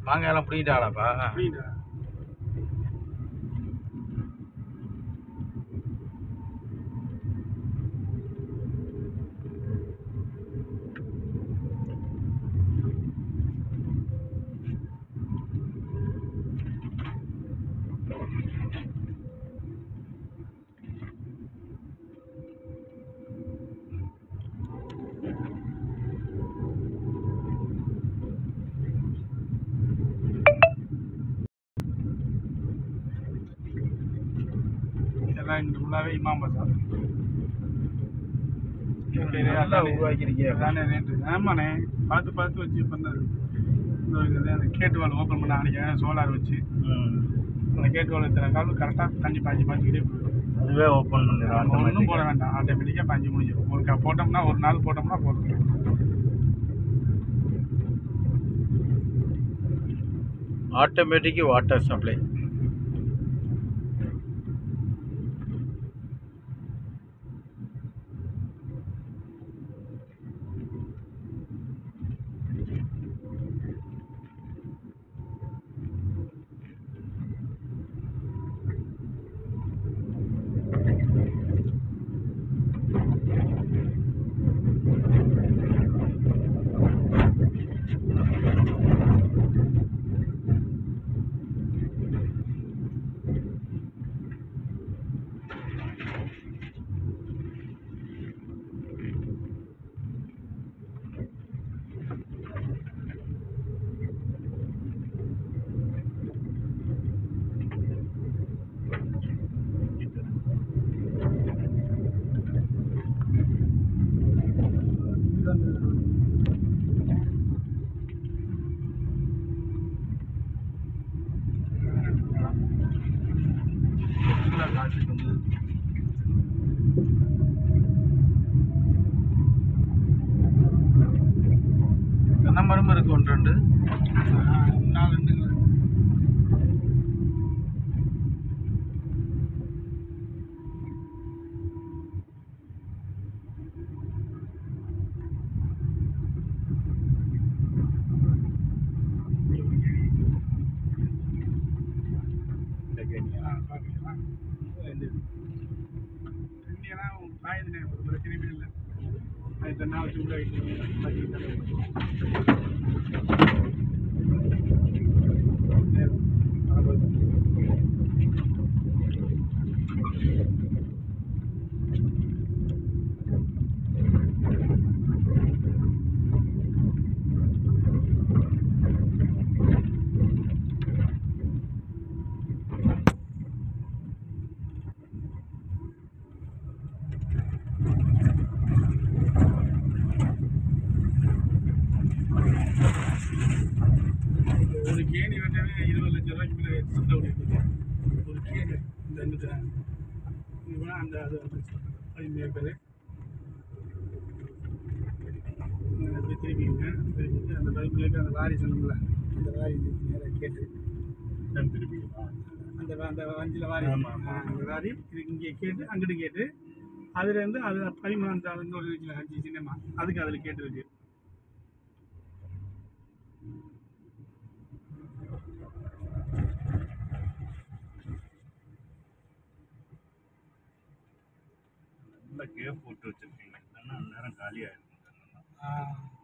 மாங்காயெல்லாம் பிடிக்கிட்டாடாப்பா? புரியுதா? இதெல்லாம் இங்கே ஃபுல்லாகவே இமாம் பசார். நல்லா உருவாக்கியிருக்கீங்க. தானே ரேட்டு. ஆமாண்ணே, பார்த்து பார்த்து வச்சு பண்ணது. அந்த கேட்டு வால் ஓப்பன் பண்ண அன்றைக்கி சோலார் வச்சு அந்த கேட்டு வால் எத்தனை காலம் கரெக்டாக தண்ணி பாஞ்சிக்கிட்டே போயிடும். அதுவே ஓப்பன் பண்ணிடும். ஒன்றும் போட வேண்டாம், ஆட்டோமேட்டிக்காக பாஞ்சு முடிஞ்சிடும். ஒரு போட்டோம்னா ஒரு நாள் போட்டோம்னா போதும். Automatic water supply. தென்னமரம் இருக்கு ஒன்று ரெண்டு. பிரச்சனையுமே இல்லை. அது தண்ணா வச்சு உள்ள ஒரு கேணி வெட்டவே 20 லட்சம் ரூபாய்க்கு மேலே சண்டை ஓடிட்டு ஒரு கேணி. இந்த அந்த அது வந்து பேர் திரும்பிங்க. திரும்பிட்டு அந்த பைப்லேட்டு அந்த லாரி சொன்னோம்ல, அந்த லாரி நேராக கேட்டு திரும்பிங்களா அந்த அந்த வஞ்சில் லாரி. அந்த லாரி இதுக்கு இங்கே கேட்டு அங்கிட்டு கேட்டு அதுலேருந்து அது 13 இன்னொரு 5 சின்னமா அதுக்கு அதில் கேட்டுருக்கு. கேப் போட்டு வச்சிருக்கீங்க, அந்நேரம் காலியாயிருக்கும்.